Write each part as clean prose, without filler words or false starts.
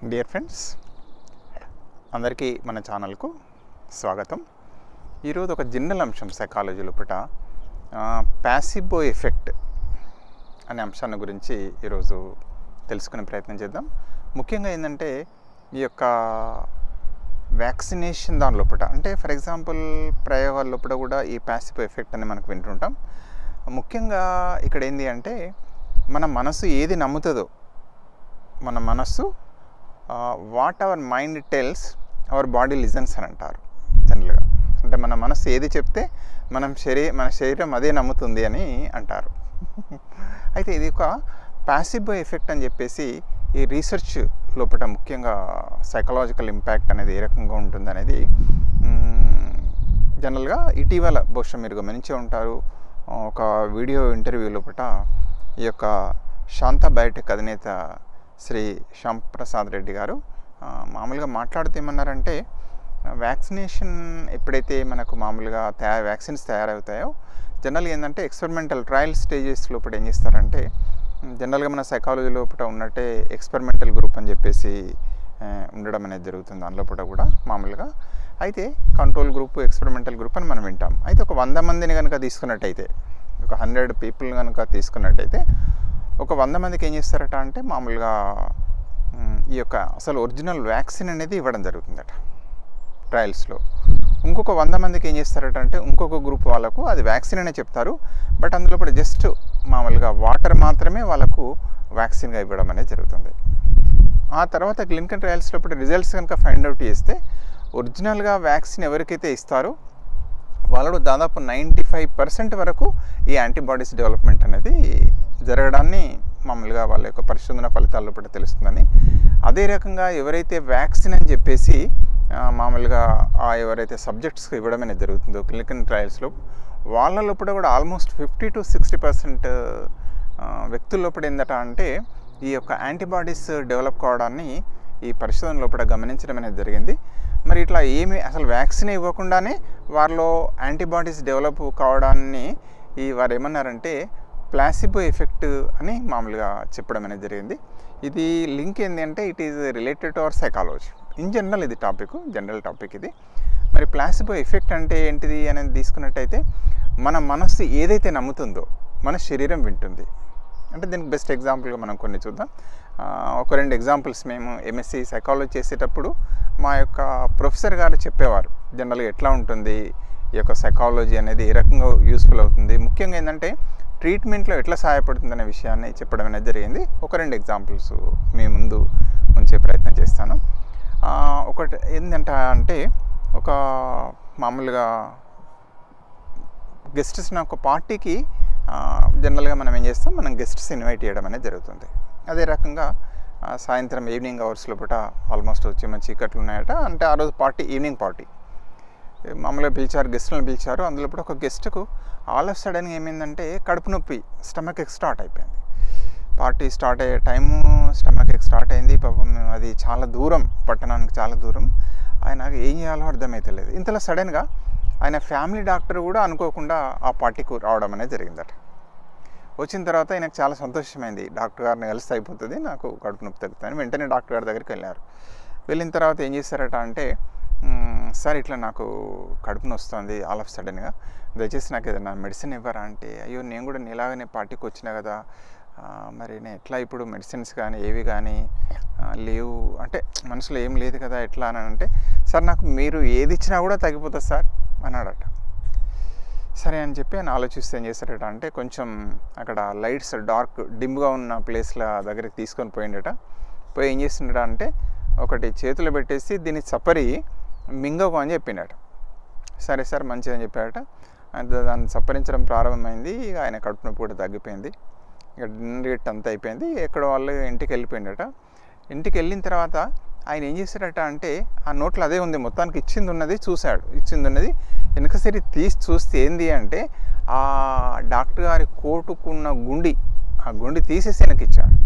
Dear friends, అందరికీ మన ఛానల్కు స్వాగతం. ఈరోజు ఒక జనరల్ అంశం సైకాలజీ లోపల ప్యాసిబో ఎఫెక్ట్ అనే అంశాన్ని గురించి ఈరోజు తెలుసుకునే ప్రయత్నం చేద్దాం. ముఖ్యంగా ఏంటంటే ఈ యొక్క వ్యాక్సినేషన్ దాని లోపల, అంటే ఫర్ ఎగ్జాంపుల్ ప్రయోగాల లోపల కూడా ఈ ప్యాసిబో ఎఫెక్ట్ అని మనకు వింటుంటాం. ముఖ్యంగా ఇక్కడ ఏంటి అంటే మన మనసు ఏది నమ్ముతుందో, మన మనస్సు what our mind tells our body listens అని అంటారు జనరల్గా. అంటే మన మనసు ఏది చెప్తే మన శరీరం అదే నమ్ముతుంది అని అంటారు. అయితే ఇది ఒక ప్యాసిబో ఎఫెక్ట్ అని చెప్పేసి ఈ రీసెర్చ్ లోపల ముఖ్యంగా సైకలాజికల్ ఇంపాక్ట్ అనేది ఏ రకంగా ఉంటుంది అనేది జనరల్గా ఇటీవల బహుశా మీరు గమనించే ఉంటారు. ఒక వీడియో ఇంటర్వ్యూ లోపల ఈ యొక్క శాంతా బయోటెక్ అధినేత శ్రీ శ్యామ్ ప్రసాద్ రెడ్డి గారు మామూలుగా మాట్లాడుతూ ఏమన్నారంటే, వ్యాక్సినేషన్ ఎప్పుడైతే మనకు మామూలుగా వ్యాక్సిన్స్ తయారవుతాయో జనరల్గా ఏంటంటే ఎక్స్పెరిమెంటల్ ట్రయల్ స్టేజెస్ లోపల ఏం చేస్తారంటే, జనరల్గా మన సైకాలజీ లోపల ఉన్నట్టే ఎక్స్పెరిమెంటల్ గ్రూప్ అని చెప్పేసి ఉండడం అనేది జరుగుతుంది దాని లోపల కూడా మామూలుగా. అయితే కంట్రోల్ గ్రూప్, ఎక్స్పెరిమెంటల్ గ్రూప్ అని మనం వింటాం. అయితే ఒక 100 మందిని కనుక తీసుకున్నట్టయితే, ఒక 100 పీపుల్ కనుక తీసుకున్నట్టయితే ఒక 100 మందికి ఏం చేస్తారట అంటే మామూలుగా ఈ యొక్క అసలు ఒరిజినల్ వ్యాక్సిన్ అనేది ఇవ్వడం జరుగుతుందట ట్రయల్స్లో. ఇంకొక 100 మందికి ఏం చేస్తారట అంటే ఇంకొక గ్రూప్ వాళ్ళకు అది వ్యాక్సిన్ అనే చెప్తారు, బట్ అందులో కూడా జస్ట్ మామూలుగా వాటర్ మాత్రమే వాళ్ళకు వ్యాక్సిన్గా ఇవ్వడం అనేది జరుగుతుంది. ఆ తర్వాత క్లినికల్ ట్రయల్స్ లోపల రిజల్ట్స్ కనుక ఫైండ్ అవుట్ చేస్తే ఒరిజినల్గా వ్యాక్సిన్ ఎవరికైతే ఇస్తారో వాళ్ళు దాదాపు 95% వరకు ఈ యాంటీబాడీస్ డెవలప్మెంట్ అనేది జరగడాన్ని మామూలుగా వాళ్ళ యొక్క పరిశోధన ఫలితాల్లో కూడా తెలుస్తుందని. అదే రకంగా ఎవరైతే వ్యాక్సిన్ అని చెప్పేసి మామూలుగా ఎవరైతే సబ్జెక్ట్స్కి ఇవ్వడం అనేది జరుగుతుందో క్లినికల్ ట్రయల్స్లో, వాళ్ళ లోపల కూడా ఆల్మోస్ట్ 50 to 60% వ్యక్తుల లోపల ఏందట అంటే ఈ యొక్క యాంటీబాడీస్ డెవలప్ కావడాన్ని ఈ పరిశోధన లోపల గమనించడం అనేది జరిగింది. మరి ఇట్లా అసలు వ్యాక్సిన్ ఇవ్వకుండానే వారిలో యాంటీబాడీస్ డెవలప్ కావడాన్ని వారు ఏమన్నారంటే ప్లాసిబో ఎఫెక్ట్ అని మామూలుగా చెప్పడం అనేది జరిగింది. ఇది లింక్ ఏంటి అంటే it is related to our psychology in general. ఇది జనరల్ టాపిక్ ఇది. మరి ప్లాసిబో ఎఫెక్ట్ అంటే ఏంటిది అనేది తీసుకున్నట్టయితే, మన మనస్సు ఏదైతే నమ్ముతుందో మన శరీరం వింటుంది. అంటే దీనికి బెస్ట్ ఎగ్జాంపుల్గా మనం కొన్ని చూద్దాం. ఒక 2 ఎగ్జాంపుల్స్. మేము ఎంఎస్సి సైకాలజీ చేసేటప్పుడు మా యొక్క ప్రొఫెసర్ గారు చెప్పేవారు జనరల్గా ఎట్లా ఉంటుంది ఈ యొక్క సైకాలజీ అనేది, ఏ రకంగా యూస్ఫుల్ అవుతుంది, ముఖ్యంగా ఏంటంటే ట్రీట్మెంట్లో ఎట్లా సహాయపడుతుంది అనే విషయాన్ని చెప్పడం అనేది జరిగింది. ఒక 2 ఎగ్జాంపుల్స్ మీ ముందు ఉంచే ప్రయత్నం చేస్తాను. ఒకటి ఏంటంటే అంటే ఒక మామూలుగా గెస్ట్స్ని ఒక పార్టీకి జనరల్గా మనం ఏం చేస్తాం, మనం గెస్ట్స్ ఇన్వైట్ చేయడం అనేది జరుగుతుంది. అదే రకంగా సాయంత్రం ఈవినింగ్ అవర్స్ లోపల ఆల్మోస్ట్ వచ్చి మంచి చీకట్లు ఉన్నాయట. అంటే ఆ రోజు పార్టీ ఈవినింగ్ పార్టీ మామూలుగా పిలిచారు, గెస్ట్లను పిలిచారు. అందులో ఒక గెస్ట్కు ఆల్ ఆఫ్ సడన్గా ఏమైందంటే కడుపు నొప్పి, స్టమక్ ఎక్ స్టార్ట్ అయిపోయింది. పార్టీ స్టార్ట్ అయ్యే టైము స్టమక్ ఎక్ స్టార్ట్ అయింది. పాపం అది చాలా దూరం, పట్టణానికి చాలా దూరం. ఆయనకు ఏం చేయాలో అర్థమవుతలేదు. ఇంతలో సడన్గా ఆయన ఫ్యామిలీ డాక్టర్ కూడా అనుకోకుండా ఆ పార్టీకి రావడం అనేది జరిగిందట. వచ్చిన తర్వాత ఆయనకు చాలా సంతోషమైంది. డాక్టర్ గారిని కలిసి అయిపోతుంది, నాకు కడుపు నొప్పి తగ్గుతుంది. వెంటనే డాక్టర్ గారి దగ్గరికి వెళ్ళారు. వెళ్ళిన తర్వాత ఏం చేశారట అంటే, సార్ ఇట్లా నాకు కడుపు నొస్తుంది ఆల్ ఆఫ్ సడన్గా, దయచేసి నాకు ఏదైనా మెడిసిన్ ఇవ్వరా అంటే, అయ్యో నేను కూడా నీలాగానే పార్టీకి వచ్చినా కదా, మరి నేను ఎట్లా ఇప్పుడు మెడిసిన్స్ కానీ ఏవి కానీ లేవు అంటే మనసులో ఏం లేదు కదా ఎట్లా అని అంటే, సార్ నాకు మీరు ఏది ఇచ్చినా కూడా తగ్గిపోతుంది సార్ అన్నాడట. సరే అని చెప్పి ఆయన ఆలోచిస్తే ఏం చేశారట అంటే, కొంచెం అక్కడ లైట్స్ డార్క్ డిమ్గా ఉన్న ప్లేస్ల దగ్గరికి తీసుకొని పోయిండట. పోయి ఏం చేసిండట అంటే ఒకటి చేతులు పెట్టేసి దీన్ని చప్పరి మింగకు అని చెప్పిండట. సరే సార్ మంచిది అని చెప్పాడట. దాన్ని చప్పరించడం ప్రారంభమైంది. ఇక ఆయన కడుపు నొప్పి కూడా తగ్గిపోయింది. ఇక డిన్నర్ గిట్ అంతా అయిపోయింది. ఎక్కడ వాళ్ళు ఇంటికి వెళ్ళిపోయిండట. ఇంటికి వెళ్ళిన తర్వాత ఆయన ఏం చేశాడట అంటే, ఆ నోట్లో అదే ఉంది, మొత్తానికి ఇచ్చింది ఉన్నది చూశాడు. ఇచ్చింది ఉన్నది వెనకసరి తీసి చూస్తే ఏంది అంటే ఆ డాక్టర్ గారి కోటుకున్న గుండి, ఆ గుండి తీసేసి వెనక్కి ఇచ్చాడు.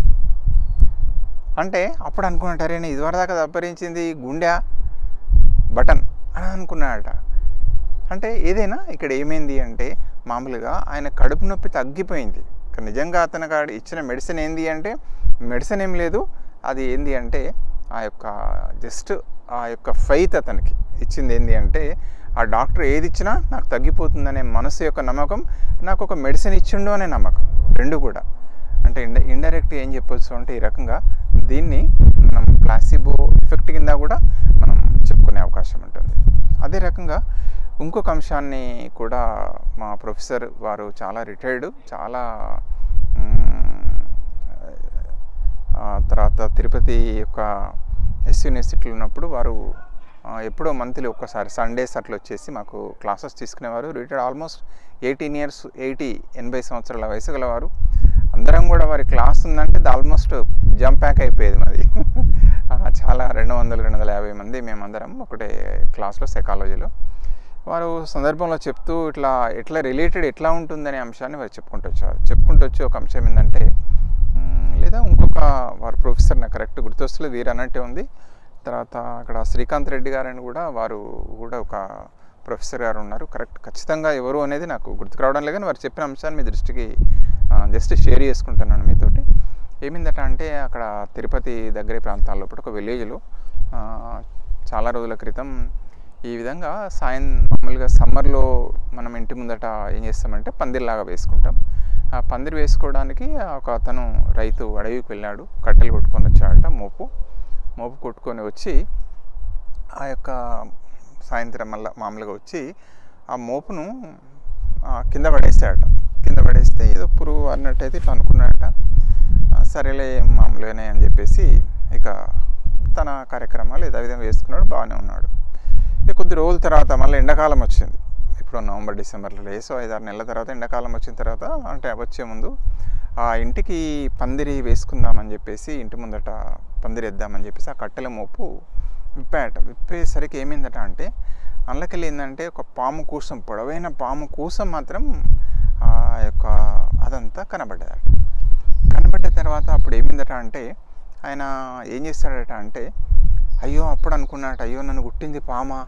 అంటే అప్పుడు అనుకున్నట్టారే, ఇదివరదాకా దప్పరించింది గుండె బటన్ అని అనుకున్నాడట. అంటే ఏదైనా ఇక్కడ ఏమైంది అంటే మామూలుగా ఆయన కడుపు నొప్పి తగ్గిపోయింది. నిజంగా అతను ఇచ్చిన మెడిసిన్ ఏంది అంటే మెడిసిన్ ఏం లేదు, అది ఏంది అంటే ఆ యొక్క జస్ట్ ఆ యొక్క ఫెయిత్ అతనికి ఇచ్చింది ఏంటి అంటే, ఆ డాక్టర్ ఏది ఇచ్చినా నాకు తగ్గిపోతుందనే మనసు యొక్క నమ్మకం, నాకు ఒక మెడిసిన్ ఇచ్చిండు అనే నమ్మకం, రెండు కూడా. అంటే ఇండైరెక్ట్ ఏం చెప్పొచ్చు అంటే, ఈ రకంగా దీన్ని మనం ప్లాసిబో ఎఫెక్ట్ కింద కూడా మనం చెప్పుకునే అవకాశం ఉంటుంది. అదే రకంగా ఇంకొక అంశాన్ని కూడా మా ప్రొఫెసర్ వారు చాలా రిటైర్డ్, చాలా తర్వాత తిరుపతి యొక్క యూనివర్సిటీలో ఉన్నప్పుడు వారు ఎప్పుడో మంత్లీ ఒక్కసారి సండేస్ అట్లా వచ్చేసి మాకు క్లాసెస్ తీసుకునేవారు. రిటైర్డ్ ఆల్మోస్ట్ 18 ఇయర్స్, 80 సంవత్సరాల వయసు గలవారు. అందరం కూడా వారి క్లాస్ ఉందంటే ఆల్మోస్ట్ జంప్ ప్యాక్ అయిపోయేది మాది. చాలా 200-250 మంది మేమందరం ఒకటే క్లాస్లో సైకాలజీలో. వారు సందర్భంలో చెప్తూ ఎట్లా రిలేటెడ్ ఎట్లా ఉంటుందనే అంశాన్ని వారు చెప్పుకుంటూ వచ్చి ఒక అంశం ఏంటంటే, లేదా ఇంకొక వారు ప్రొఫెసర్ నాకు కరెక్ట్ గుర్తొస్తలేదు, వీరు అన్నట్టే ఉంది. తర్వాత అక్కడ శ్రీకాంత్ రెడ్డి గారని కూడా వారు కూడా ఒక ప్రొఫెసర్ గారు ఉన్నారు. ఖచ్చితంగా ఎవరు అనేది నాకు గుర్తుకు రావడం లేదు, కానీ వారు చెప్పిన అంశాన్ని మీ దృష్టికి జస్ట్ షేర్ చేసుకుంటున్నాను మీతోటి. ఏమిందట అంటే, అక్కడ తిరుపతి దగ్గర ప్రాంతాల్లో ఒక విలేజ్లో చాలా రోజుల క్రితం ఈ విధంగా మామూలుగా సమ్మర్లో మనం ఇంటి ముందట ఏం చేస్తామంటే పందిర్లాగా వేసుకుంటాం. ఆ పందిరి వేసుకోవడానికి ఒక అతను రైతు అడవికి వెళ్ళాడు, కట్టెలు కొట్టుకొని వచ్చాడట, మోపు కొట్టుకొని వచ్చి ఆ యొక్క సాయంత్రం మళ్ళీ మామూలుగా వచ్చి ఆ మోపును కింద పడేస్తాడట. కింద పడేస్తే ఏదో పురుగు అన్నట్టయితే ఇట్లా అనుకున్నాడట. సరేలే మామూలుగానే అని చెప్పేసి ఇక తన కార్యక్రమాలు ఏదో విధంగా వేసుకున్నాడు, బాగానే ఉన్నాడు. ఇక కొద్ది రోజుల తర్వాత మళ్ళీ ఎండాకాలం వచ్చింది. ఇప్పుడు నవంబర్ డిసెంబర్లో లేసో 5-6 నెలల తర్వాత ఎండాకాలం వచ్చిన తర్వాత, అంటే వచ్చే ముందు ఆ ఇంటికి పందిరి వేసుకుందామని చెప్పేసి, ఇంటి ముందట పందిరి వేద్దామని చెప్పేసి ఆ కట్టెల మోపు విప్పేసరికి ఏమైందట అంటే, అందులోకెళ్ళి ఏంటంటే ఒక పాము కూసం, పొడవైన పాము కూసం మాత్రం ఆ యొక్క అదంతా కనబడ్డదట. కనబడ్డ తర్వాత అప్పుడు ఏమైందట అంటే, ఆయన ఏం చేస్తాడట అంటే, అయ్యో అప్పుడు అనుకున్నాడట, అయ్యో నన్ను గుట్టింది పామా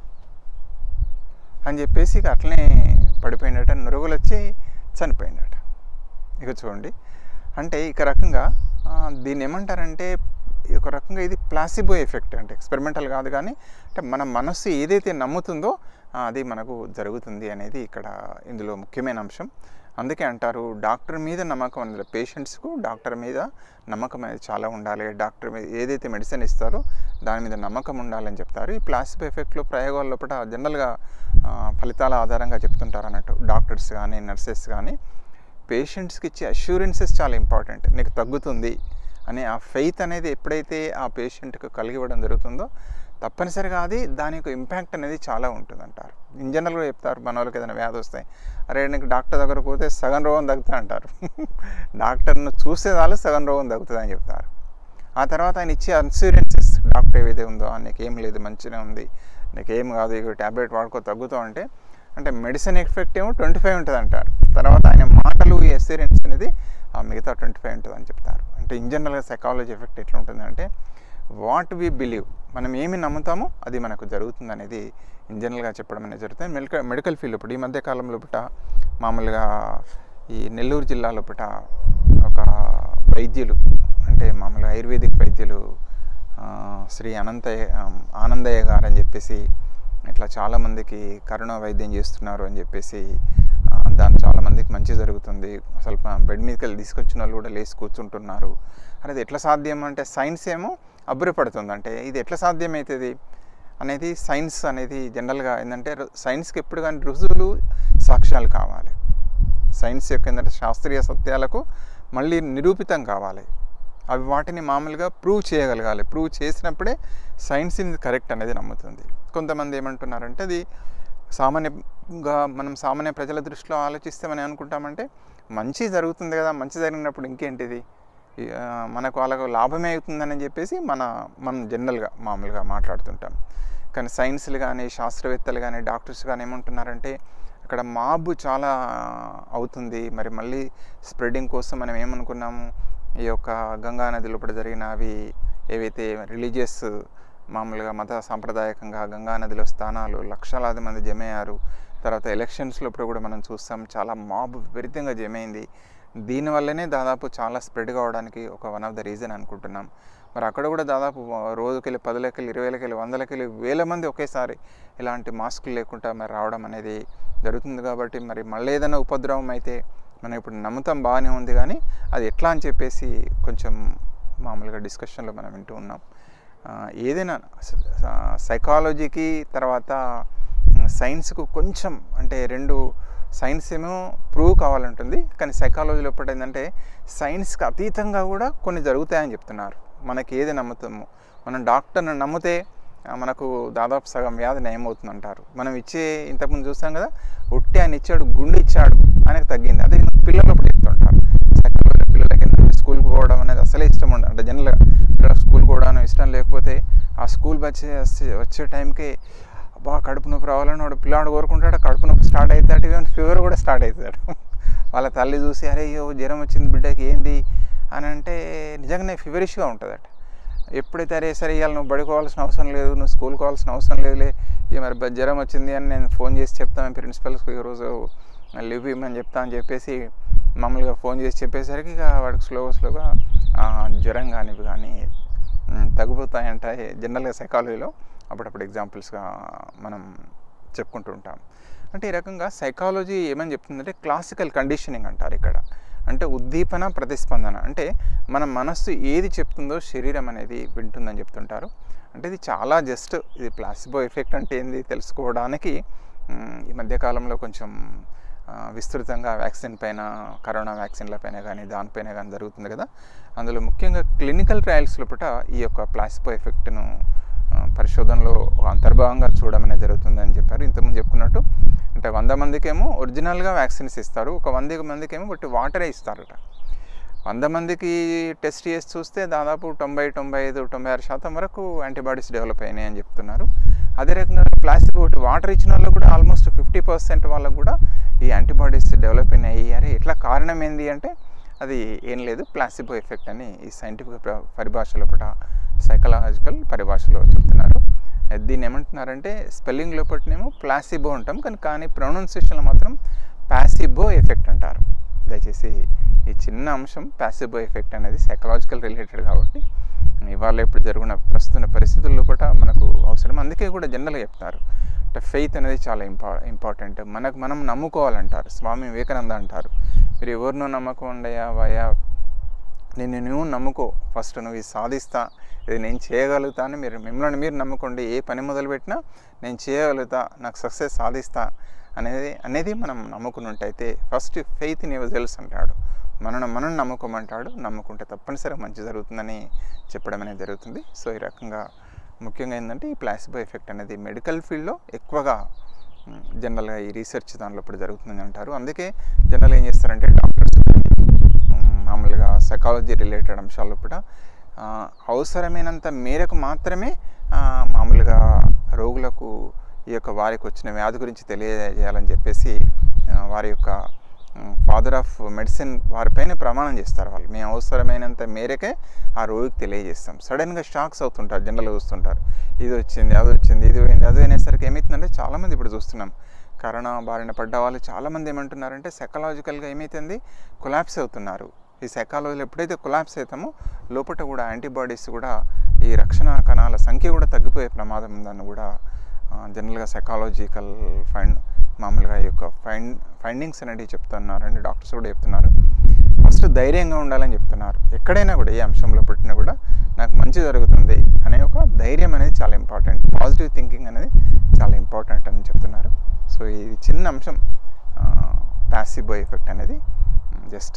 అని చెప్పేసి ఇక అట్లనే పడిపోయిందట, నురుగులు వచ్చి చనిపోయిందట. ఇక చూడండి, అంటే ఇక రకంగా దీన్ని ఏమంటారంటే, ఒక రకంగా ఇది ప్లాసిబో ఎఫెక్ట్, అంటే ఎక్స్పెరిమెంటల్ కాదు, కానీ అంటే మన మనస్సు ఏదైతే నమ్ముతుందో అది మనకు జరుగుతుంది అనేది ఇక్కడ ఇందులో ముఖ్యమైన అంశం. అందుకే అంటారు, డాక్టర్ మీద నమ్మకం అనేది, పేషెంట్స్కు డాక్టర్ మీద నమ్మకం అనేది చాలా ఉండాలి. డాక్టర్ మీద ఏదైతే మెడిసిన్ ఇస్తారో దాని మీద నమ్మకం ఉండాలని చెప్తారు. ఈ ప్లాసిబో ఎఫెక్ట్లో ప్రయోగాల లోపల జనరల్గా ఫలితాల ఆధారంగా చెప్తుంటారు అన్నట్టు. డాక్టర్స్ కానీ నర్సెస్ కానీ పేషెంట్స్కి ఇచ్చే అష్యూరెన్సెస్ చాలా ఇంపార్టెంట్. నీకు తగ్గుతుంది అనే ఆ ఫెయిత్ అనేది ఎప్పుడైతే ఆ పేషెంట్కి కలిగి ఇవ్వడం జరుగుతుందో తప్పనిసరిగా అది దాని యొక్క ఇంపాక్ట్ అనేది చాలా ఉంటుంది అంటారు. ఇన్ జనరల్గా చెప్తారు, మన వాళ్ళకి ఏదైనా వ్యాధి వస్తాయి, అరే నీకు డాక్టర్ దగ్గరకు పోతే సగం రోగం తగ్గుతుంది అంటారు. డాక్టర్ను చూసేదాళ్ళు సగం రోగం తగ్గుతుంది అని చెప్తారు. ఆ తర్వాత ఆయన ఇచ్చే అన్సూరెన్సెస్, డాక్టర్ ఏదైతే ఉందో నీకేం లేదు, మంచిగా ఉంది, నీకేం కాదు, ఇక ట్యాబ్లెట్ వాడుకో తగ్గుతావు అంటే మెడిసిన్ ఎఫెక్ట్ ఏమో 25 ఉంటుంది అంటారు. తర్వాత ఆయన మాటలు ఈ అస్యూరెన్స్ అనేది మిగతా 25 ఉంటుంది అని చెప్తారు. అంటే ఇన్ జనరల్గా సైకాలజీ ఎఫెక్ట్ ఎట్లా ఉంటుందంటే, వాట్ వీ బిలీవ్, మనం ఏమి నమ్ముతామో అది మనకు జరుగుతుంది అనేది ఇన్ జనరల్గా చెప్పడం అనేది జరుగుతుంది. మెడికల్ ఫీల్డ్ ఇప్పుడు ఈ మధ్య కాలంలో మామూలుగా ఈ నెల్లూరు జిల్లా లోపల ఒక వైద్యులు, అంటే మామూలుగా ఆయుర్వేదిక్ వైద్యులు శ్రీ ఆనందయ్య గారు అని చెప్పేసి ఇట్లా చాలామందికి కరోనా వైద్యం చేస్తున్నారు అని చెప్పేసి, దాని చాలామందికి మంచి జరుగుతుంది, అసలు బెడ్ మీదకి వెళ్ళి తీసుకొచ్చిన వాళ్ళు కూడా లేచి కూర్చుంటున్నారు అనేది ఎట్లా సాధ్యం అంటే, సైన్స్ ఏమో అబ్బురపడుతుంది. అంటే ఇది ఎట్లా సాధ్యమవుతుంది అనేది సైన్స్ అనేది జనరల్గా ఏంటంటే, సైన్స్కి ఎప్పుడు కానీ రుజువులు సాక్ష్యాలు కావాలి. సైన్స్ యొక్క ఏంటంటే శాస్త్రీయ సత్యాలకు మళ్ళీ నిరూపితం కావాలి. అవి వాటిని మామూలుగా ప్రూవ్ చేయగలగాలి. ప్రూవ్ చేసినప్పుడే సైన్స్ ఇది కరెక్ట్ అనేది నమ్ముతుంది. కొంతమంది ఏమంటున్నారంటే, అది మనం సామాన్య ప్రజల దృష్టిలో ఆలోచిస్తే మనం అనుకుంటామంటే, మంచి జరుగుతుంది కదా, మంచి జరిగినప్పుడు ఇంకేంటిది, మనకు వాళ్ళకు లాభమే అవుతుందని చెప్పేసి మనం జనరల్గా మామూలుగా మాట్లాడుతుంటాం. కానీ సైన్స్లు కానీ శాస్త్రవేత్తలు కానీ డాక్టర్స్ కానీ ఏమంటున్నారంటే, అక్కడ మాబ్ చాలా అవుతుంది, మరి మళ్ళీ స్ప్రెడింగ్ కోసం మనం ఏమనుకున్నాము, ఈ యొక్క గంగా నది లోపల జరిగిన అవి ఏవైతే రిలీజియస్ మామూలుగా మత సాంప్రదాయకంగా గంగా నదిలో స్థానాలు లక్షలాది మంది జమయ్యారు. తర్వాత ఎలక్షన్స్ లోపల కూడా మనం చూస్తాం, చాలా మాబ్ విపరీతంగా జమైంది. దీనివల్లనే దాదాపు చాలా స్ప్రెడ్ కావడానికి ఒక వన్ ఆఫ్ ద రీజన్ అనుకుంటున్నాం. మరి అక్కడ కూడా దాదాపు రోజుకెళ్ళి 10,000, 20,000, 100,000, వేల మంది ఒకేసారి ఇలాంటి మాస్కులు లేకుండా మరి రావడం అనేది జరుగుతుంది. కాబట్టి మరి మళ్ళీ ఏదైనా ఉపద్రవం అయితే మనం ఇప్పుడు నమ్ముతాం బాగానే ఉంది, కానీ అది ఎట్లా అని చెప్పేసి కొంచెం మామూలుగా డిస్కషన్లో మనం వింటూ ఉన్నాం. ఏదైనా సైకాలజీకి తర్వాత సైన్స్కు కొంచెం అంటే రెండు, సైన్స్ ఏమో ప్రూవ్ కావాలంటుంది, కానీ సైకాలజీలో ఒకటి ఏంటంటే సైన్స్కి అతీతంగా కూడా కొన్ని జరుగుతాయని చెప్తున్నారు. మనకి ఏది నమ్ముతామో, మనం డాక్టర్ని నమ్మితే మనకు దాదాపు సగం వ్యాధి నయమవుతుందంటారు. మనం ఇచ్చే ఇంతకుముందు చూస్తాం కదా, ఒట్టి ఆయన ఇచ్చాడు, గుండె ఇచ్చాడు, ఆయనకు తగ్గింది. అదే పిల్లలు అప్పుడు చెప్తుంటారు, సైకాలజీ పిల్లలకి స్కూల్కి పోవడం అనేది అసలే ఇష్టం ఉండదు. అంటే జనరల్గా పిల్లలు స్కూల్కి పోవడం ఇష్టం లేకపోతే ఆ స్కూల్ వచ్చే టైంకి బాగా కడుపు నొప్పి రావాలని వాడు పిల్లాడు కోరుకుంటాడు, కడుపు నొప్పి స్టార్ట్ అవుతాడు, ఈవెన్ ఫీవర్ కూడా స్టార్ట్ అవుతాడు. వాళ్ళ తల్లి చూసి అరే అయ్యో జ్వరం వచ్చింది బిడ్డకి ఏంది అని అంటే నిజంగానే ఫీవరిష్గా ఉంటుందట. ఎప్పుడైతే అరే సరే ఇవాళ నువ్వు పడుకోవాల్సిన అవసరం లేదు, నువ్వు స్కూల్కి పోవాల్సిన అవసరం లేదులే, ఇక మరి జ్వరం వచ్చింది అని నేను ఫోన్ చేసి చెప్తాను ప్రిన్సిపల్స్కి, ఈరోజు లీవ్ ఇవ్వమని చెప్తా అని చెప్పేసి మామూలుగా ఫోన్ చేసి చెప్పేసరికి ఇక వాడికి స్లోగా జ్వరం కానీ ఇవి కానీ తగ్గిపోతాయంట. జనరల్గా సైకాలజీలో అప్పుడప్పుడు ఎగ్జాంపుల్స్గా మనం చెప్పుకుంటూ ఉంటాం. అంటే ఈ రకంగా సైకాలజీ ఏమని చెప్తుందంటే క్లాసికల్ కండిషనింగ్ అంటారు ఇక్కడ. అంటే ఉద్దీపన ప్రతిస్పందన, అంటే మన మనస్సు ఏది చెప్తుందో శరీరం అనేది వింటుందని చెప్తుంటారు. అంటే ఇది చాలా జస్ట్ ఇది ప్లాసిబో ఎఫెక్ట్ అంటే ఏంది తెలుసుకోవడానికి ఈ మధ్యకాలంలో కొంచెం విస్తృతంగా వ్యాక్సిన్ పైన, కరోనా వ్యాక్సిన్ల పైన కానీ దానిపైన కానీ జరుగుతుంది కదా. అందులో ముఖ్యంగా క్లినికల్ ట్రయల్స్ లోపల ఈ యొక్క ప్లాసిబో ఎఫెక్ట్ను పరిశోధనలో అంతర్భాగంగా చూడమనే జరుగుతుందని చెప్పారు. ఇంతకుముందు చెప్పుకున్నట్టు అంటే 100 మందికేమో ఒరిజినల్గా వ్యాక్సిన్స్ ఇస్తారు, ఒక 100 మందికేమో బట్టి వాటరే ఇస్తారట. 100 మందికి టెస్ట్ చేసి చూస్తే దాదాపు 90, 95, 96% వరకు యాంటీబాడీస్ డెవలప్ అయినాయి అని చెప్తున్నారు. అదే రకంగా ప్లాసిబో వాటర్ ఇచ్చిన వాళ్ళకు కూడా ఆల్మోస్ట్ 50% వాళ్ళకు కూడా ఈ యాంటీబాడీస్ డెవలప్ అయినాయి. అరే ఇట్లా కారణం ఏంది అంటే అది ఏం లేదు, ప్లాసిబో ఎఫెక్ట్ అని ఈ సైంటిఫిక్ పరిభాషలో సైకలాజికల్ పరిభాషలో చెప్తున్నారు. దీన్ని ఏమంటున్నారంటే స్పెల్లింగ్ లోపటినేమో ప్లాసిబో అంటాం, కానీ ప్రొనౌన్సియేషన్లో మాత్రం ప్లాసిబో ఎఫెక్ట్ అంటారు. దయచేసి ఈ చిన్న అంశం ప్లాసిబో ఎఫెక్ట్ అనేది సైకలాజికల్ రిలేటెడ్ కాబట్టి ఇవాళ ఇప్పుడు జరుగుతున్న ప్రస్తుత పరిస్థితుల్లో కూడా మనకు అవసరం. అందుకే కూడా జనరల్గా చెప్తారు అంటే ఫెయిత్ అనేది చాలా ఇంపార్టెంట్. మనం నమ్ముకోవాలంటారు. స్వామి వివేకానంద అంటారు, మీరు ఎవరినో నమ్మకం వయా, నువ్వు నమ్ముకో, ఫస్ట్ నువ్వు ఇది సాధిస్తా, ఇది నేను చేయగలుగుతా అని మిమ్మల్ని మీరు నమ్ముకోండి. ఏ పని మొదలుపెట్టినా నేను చేయగలుగుతా, నాకు సక్సెస్ సాధిస్తా అనేది మనం నమ్ముకున్నట్టయితే first faith in yourself అంటాడు. మనం నమ్ముకోమంటాడు. నమ్ముకుంటే తప్పనిసరిగా మంచి జరుగుతుందని చెప్పడం అనేది జరుగుతుంది. సో ఈ రకంగా ముఖ్యంగా ఏంటంటే ఈ ప్లాసిబో ఎఫెక్ట్ అనేది మెడికల్ ఫీల్డ్లో ఎక్కువగా జనరల్గా ఈ రీసెర్చ్ దానిలో ఇప్పుడు జరుగుతుందని అంటారు. అందుకే జనరల్ ఏం చేస్తారంటే డాక్టర్స్ మామూలుగా సైకాలజీ రిలేటెడ్ అంశాల్లో కూడా అవసరమైనంత మేరకు మాత్రమే మామూలుగా రోగులకు ఈ యొక్క వారికి వచ్చిన వ్యాధి గురించి తెలియజేయాలని చెప్పేసి వారి యొక్క ఫాదర్ ఆఫ్ మెడిసిన్ వారిపైన ప్రమాణం చేస్తారు. వాళ్ళు మేము అవసరమైనంత మేరకే ఆ రోగికి తెలియజేస్తాం. సడన్గా షాక్స్ అవుతుంటారు, జనరల్గా చూస్తుంటారు, ఇది వచ్చింది, అది వచ్చింది, ఇది పోయింది, అది అయినసరికి ఏమవుతుందంటే చాలామంది ఇప్పుడు చూస్తున్నాం కరోనా బారిన పడ్డ వాళ్ళు చాలామంది ఏమంటున్నారంటే సైకలాజికల్గా ఏమవుతుంది, కొలాప్స్ అవుతున్నారు. ఈ సైకాలజీలో ఎప్పుడైతే కొలాప్స్ అవుతామో లోపల కూడా యాంటీబాడీస్ కూడా ఈ రక్షణ కణాల సంఖ్య కూడా తగ్గిపోయే ప్రమాదం ఉందని కూడా జనరల్గా సైకాలజికల్ మామూలుగా ఈ యొక్క ఫైండింగ్స్ అనేవి చెప్తున్నారండి. డాక్టర్స్ కూడా చెప్తున్నారు. ఫస్ట్ ధైర్యంగా ఉండాలని చెప్తున్నారు. ఎక్కడైనా కూడా ఏ అంశంలో పుట్టినా కూడా నాకు మంచి జరుగుతుంది అనే ఒక ధైర్యం అనేది చాలా ఇంపార్టెంట్. పాజిటివ్ థింకింగ్ అనేది చాలా ఇంపార్టెంట్ అని చెప్తున్నారు. సో ఇది చిన్న అంశం ప్లాసిబో ఎఫెక్ట్ అనేది జస్ట్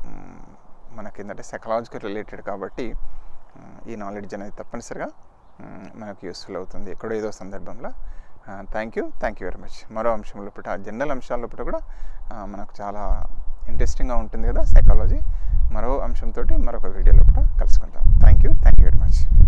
మనకి ఏంటంటే సైకలాజికల్ రిలేటెడ్ కాబట్టి ఈ నాలెడ్జ్ అనేది తప్పనిసరిగా మనకు యూస్ఫుల్ అవుతుంది ఎక్కడో ఏదో సందర్భంలో. Thank you very much. మరో అంశంలో జనరల్ అంశాల్లో కూడా మనకు చాలా ఇంట్రెస్టింగ్గా ఉంటుంది కదా సైకాలజీ. మరో అంశంతో మరొక వీడియోలో కలుసుకుందాం. Thank you very much.